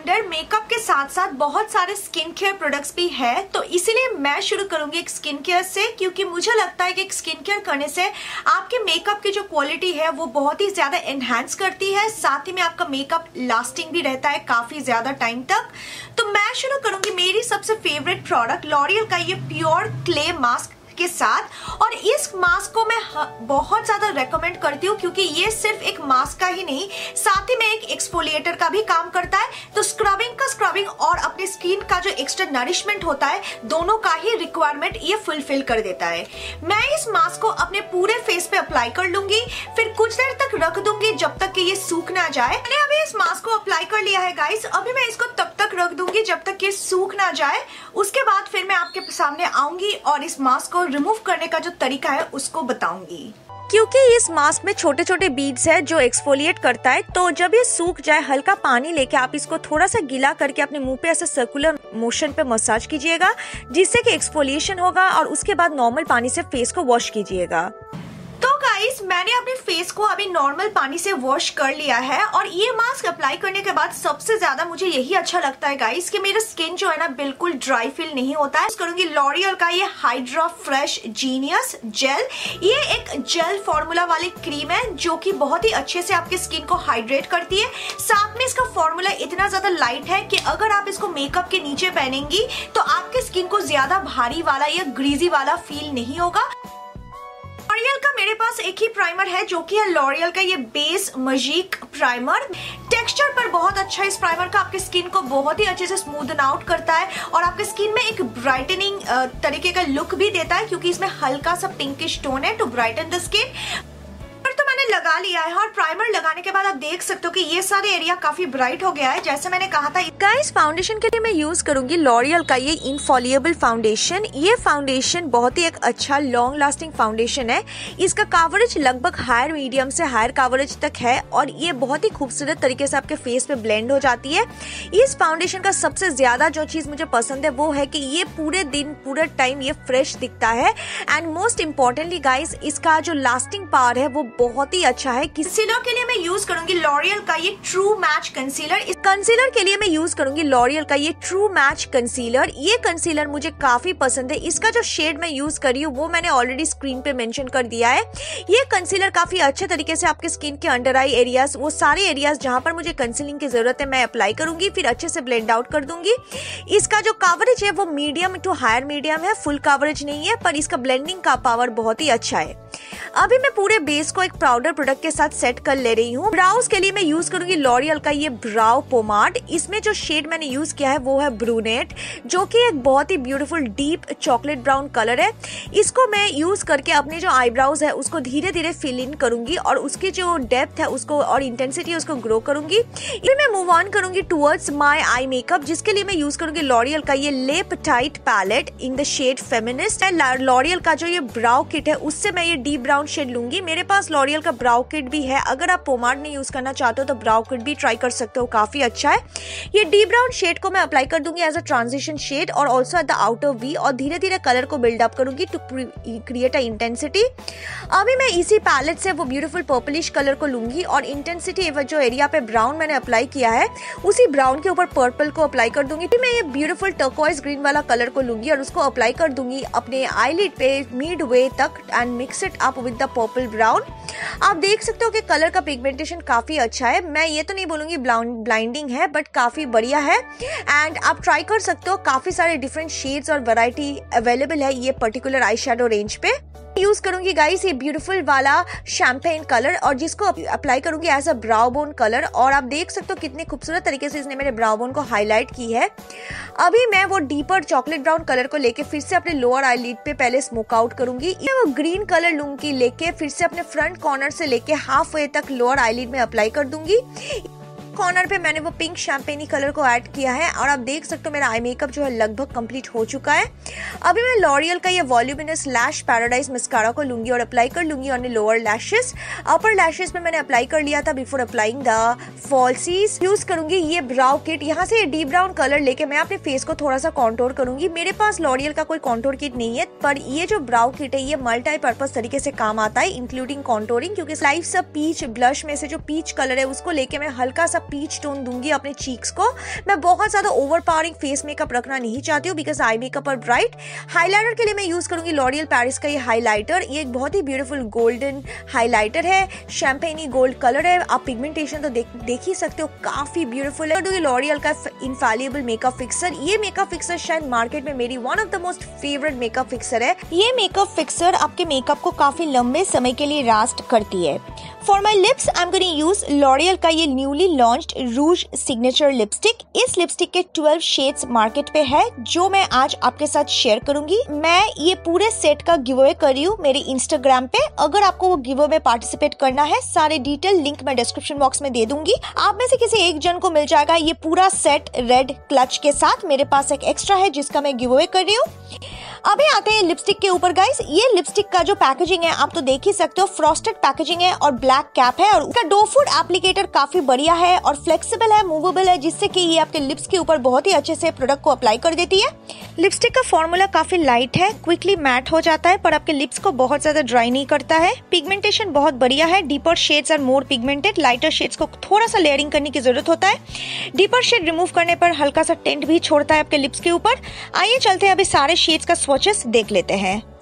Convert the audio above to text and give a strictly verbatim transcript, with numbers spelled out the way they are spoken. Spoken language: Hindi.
अंडर मेकअप के साथ साथ बहुत सारे स्किन केयर प्रोडक्ट्स भी है, तो इसीलिए मैं शुरू करूंगी एक स्किन केयर से, क्योंकि मुझे लगता है कि एक स्किन केयर करने से आपके मेकअप की जो क्वालिटी है वो बहुत ही ज्यादा एनहांस करती है, साथ ही में आपका मेकअप लास्टिंग भी रहता है काफी ज्यादा टाइम तक। तो मैं शुरू करूंगी मेरी सबसे फेवरेट प्रोडक्ट लॉरियल का ये प्योर क्ले मास्क के साथ। और इस मास्क को मैं बहुत ज्यादा रेकमेंड करती हूँ, क्योंकि ये सिर्फ एक मास्क का ही नहीं, साथ ही में एक एक्सफोलिएटर का भी काम करता है। तो स्क्रबिंग का स्क्रबिंग और अपने स्किन का जो एक्स्ट्रा नरिशमेंट होता है, दोनों का ही रिक्वायरमेंट ये फुलफिल कर देता है। मैं इस मास्क को अपने पूरे फेस पे अप्लाई कर लूंगी, फिर कुछ देर तक रख दूंगी जब तक कि ये सूख ना जाए। मैंने अभी इस मास्क को अप्लाई कर लिया है गाइस, अभी मैं इसको तब तक रख दूंगी जब तक ये सूख ना जाए। उसके बाद फिर मैं आपके सामने आऊंगी और इस मास्क को रिमूव करने का जो तरीका है उसको बताऊंगी। क्योंकि इस मास्क में छोटे छोटे बीड्स है जो एक्सफोलिएट करता है, तो जब ये सूख जाए हल्का पानी लेके आप इसको थोड़ा सा गीला करके अपने मुंह पे ऐसे सर्कुलर मोशन पे मसाज कीजिएगा, जिससे कि एक्सफोलिएशन होगा, और उसके बाद नॉर्मल पानी से फेस को वॉश कीजिएगा। तो गाइस मैंने अपने फेस को अभी नॉर्मल पानी से वॉश कर लिया है, और ये मास्क अप्लाई करने के बाद सबसे ज्यादा मुझे यही अच्छा लगता है गाइस कि मेरा स्किन जो है ना बिल्कुल ड्राई फील नहीं होता है। करूंगी लॉरियल का ये हाइड्रा फ्रेश जीनियस जेल। ये एक जेल फॉर्मूला वाली क्रीम है जो कि बहुत ही अच्छे से आपके स्किन को हाइड्रेट करती है। साथ में इसका फॉर्मूला इतना ज्यादा लाइट है कि अगर आप इसको मेकअप के नीचे पहनेंगी तो आपके स्किन को ज्यादा भारी वाला या ग्रीजी वाला फील नहीं होगा। लॉरियल का मेरे पास एक ही प्राइमर है जो कि है लॉरियल का ये बेस मजीक प्राइमर। टेक्सचर पर बहुत अच्छा इस प्राइमर का आपके स्किन को बहुत ही अच्छे से स्मूदन आउट करता है और आपके स्किन में एक ब्राइटनिंग तरीके का लुक भी देता है, क्योंकि इसमें हल्का सा पिंकिश टोन है टू ब्राइटन द स्किन। तो मैंने लगा लिया है और प्राइमर लगाने के बाद आप देख सकते हो कि ये सारे एरिया काफी ब्राइट हो गया है, जैसे मैंने कहा था। गाइस फाउंडेशन के लिए मैं यूज करूंगी लॉरियल का ये इनफॉलिएबल फाउंडेशन। ये फाउंडेशन बहुत ही एक अच्छा लॉन्ग लास्टिंग फाउंडेशन है। इसका कवरेज लगभग हायर मीडियम से हायर कवरेज तक है और ये बहुत ही खूबसूरत तरीके से आपके फेस पे ब्लेंड हो जाती है। इस फाउंडेशन का सबसे ज्यादा जो चीज मुझे पसंद है वो है कि ये पूरे दिन पूरे टाइम ये फ्रेश दिखता है, एंड मोस्ट इम्पोर्टेंटली गाइस इसका जो लास्टिंग पावर है वो बहुत ही अच्छा है। कंसीलर के लिए मैं यूज करूंगी लॉरियल का ये ट्रू मैच कंसीलर। इस कंसीलर के लिए मैं यूज करूंगी लॉरियल का ये ट्रू मैच कंसीलर। ये कंसीलर मुझे काफी पसंद है। इसका जो शेड मैं यूज कर रही हूँ वो मैंने ऑलरेडी स्क्रीन पे मेंशन कर दिया है। ये कंसीलर काफी अच्छे तरीके से आपके स्किन के अंडर आई एरियाज, वो सारे एरियाज जहां पर मुझे कंसीलिंग की जरूरत है मैं अप्लाई करूंगी, फिर अच्छे से ब्लेंड आउट कर दूंगी। इसका जो कवरेज है वो मीडियम टू हायर मीडियम है, फुल कवरेज नहीं है, पर इसका ब्लेंडिंग का पावर बहुत ही अच्छा है। अभी मैं पूरे बेस को एक पाउडर प्रोडक्ट के साथ सेट कर ले रही हूँ। ब्राउज के लिए मैं यूज करूंगी लॉरियल का ये ब्राउ पोमाड। इसमें जो शेड मैंने यूज किया है वो है ब्रूनेट, जो कि एक बहुत ही beautiful deep chocolate brown colour है। इसको मैं यूज करके अपने जो आईब्राउज है उसको धीरे धीरे फिल इन करूंगी और उसकी जो डेप्थ है उसको और इंटेंसिटी है उसको ग्रो करूंगी। फिर मैं मूव ऑन करूंगी टुवर्ड्स माय आई मेकअप, जिसके लिए मैं यूज करूंगी लॉरियल का ये lip tight palette in the shade feminist. L'Oreal का जो ये ब्राउ किट है उससे मैं ये डीप ब्राउन शेड लूंगी। मेरे पास लॉरियल का ब्राउ किट भी है, अगर आप पोमाड नहीं यूज करना चाहते हो तो ब्राउ किट भी ट्राई कर सकते हो, काफी अच्छा है। ये डीप ब्राउन शेड को मैं अप्लाई कर दूंगी एज अ ट्रांजिशन शेड और also at the outer V, और धीरे धीरे कलर को बिल्डअप करूंगी टू क्रिएट अ इंटेंसिटी। अभी मैं इसी पैलेट से वो ब्यूटीफुल पर्पलिश कलर को लूंगी और इंटेंसिटी जो एरिया पे ब्राउन मैंने अप्लाई किया है उसी ब्राउन के ऊपर पर्पल को अप्लाई कर दूंगी। फिर मैं ये ब्यूटीफुल टर्कोइज ग्रीन वाला कलर को लूंगी और उसको अप्लाई कर दूंगी अपने आईलिड पे मिड वे तक and mix it up with the purple brown. आप देख सकते हो कि कलर का पिगमेंटेशन काफी अच्छा है। मैं ये तो नहीं बोलूंगी ब्लाइंडिंग है, बट काफी बढ़िया है एंड आप ट्राई कर सकते हो। काफी सारे डिफरेंट शेड्स और वैरायटी अवेलेबल है ये पर्टिकुलर आई शेडो रेंज पे। यूज करूंगी गाइस ये ब्यूटीफुल वाला शैम्पेन कलर और जिसको अप्लाई करूंगी as a brow bone colour, और आप देख सकते हो कितने खूबसूरत तरीके से इसने मेरे ब्राउ बोन को हाईलाइट की है। अभी मैं वो डीपर चॉकलेट ब्राउन कलर को लेके फिर से अपने लोअर आईलिड पे पहले स्मोक आउट करूंगी। मैं वो ग्रीन कलर लूंगी लेके फिर से अपने फ्रंट कॉर्नर से लेके हाफ वे तक लोअर आईलिड में अप्लाई कर दूंगी। कॉर्नर पे मैंने वो पिंक शैम्पेनी कलर को ऐड किया है और आप देख सकते हो मेरा आई मेकअप जो है लगभग कंप्लीट हो चुका है। अभी मैं लॉरियल का ये वॉल्यूमिनस लैश पैराडाइज मस्कारा को लूंगी और अप्लाई कर लूंगी on lower lashes. Upper lashes में मैंने अप्लाई कर लिया था before applying the falsies. Use करूंगी ये ब्राउ किट। यहाँ से ये डीप ब्राउन कलर लेके मैं अपने फेस को थोड़ा सा कॉन्टोर करूंगी। मेरे पास लॉरियल का कोई कॉन्टोर किट नहीं है, पर ये जो ब्राउ किट है ये मल्टी पर्पज तरीके से काम आता है, इंक्लूडिंग कॉन्टोरिंग, क्योंकि लाइफ सा पीच ब्लश में से जो पीच कलर है उसको लेके मैं हल्का सा पीच टोन दूंगी अपने चीक्स को। मैं बहुत ज्यादा ओवरपावरिंग फेस मेकअप रखना नहीं चाहती हूँ because eye makeup are bright. Highlighter के लिए मैं यूज करूंगी लॉरियल पेरिस का ये हाइलाइटर। ये एक बहुत ही ब्यूटीफुल गोल्डन हाइलाइटर है, शैम्पेनी गोल्ड कलर है। आप पिगमेंटेशन तो देख देख ही सकते हो, काफी ब्यूटीफुल है। लॉरियल का इनफैलिएबल मेकअप फिक्सर। ये मेकअप फिक्सर शायद मार्केट में मेरी one of the most favourite makeup fixer है। ये मेकअप फिक्सर आपके मेकअप को काफी लंबे समय के लिए लास्ट करती है। For my lips I am going to use L'Oreal का ये newly launched rouge signature lipstick. इस लिपस्टिक के ट्वेल्व शेड्स मार्केट पे है जो मैं आज आपके साथ शेयर करूंगी। मैं ये पूरे सेट का गिव अवे कर रही हूँ मेरे इंस्टाग्राम पे। अगर आपको वो गिव अवे में पार्टिसिपेट करना है, सारे डिटेल लिंक मैं डिस्क्रिप्शन बॉक्स में दे दूंगी। आप में से किसी एक जन को मिल जाएगा ये पूरा सेट रेड क्लच के साथ। मेरे पास एक एक्स्ट्रा है जिसका मैं गिव अवे कर रही हूँ। अभी आते हैं लिपस्टिक के ऊपर गाइस। ये लिपस्टिक का जो पैकेजिंग है आप तो देख ही सकते हो, फ्रॉस्टेड पैकेजिंग है और ब्लैक कैप है। और उसका डो फूड एप्लीकेटर काफी बढ़िया है और फ्लेक्सिबल है, मूवेबल है, जिससे कि ये आपके लिप्स के ऊपर बहुत ही अच्छे से प्रोडक्ट को अप्लाई कर देती है। लिपस्टिक का फॉर्मूला काफी लाइट है, क्विकली मैट हो जाता है पर आपके लिप्स को बहुत ज्यादा ड्राई नहीं करता है। पिगमेंटेशन बहुत बढ़िया है। Deeper shades are more pigmented, lighter shades को थोड़ा सा लेयरिंग करने की जरूरत होता है। डीपर शेड रिमूव करने पर हल्का सा टेंट भी छोड़ता है आपके लिप्स के ऊपर। आइए चलते हैं अभी सारे शेड्स का स्वॉचेस देख लेते हैं।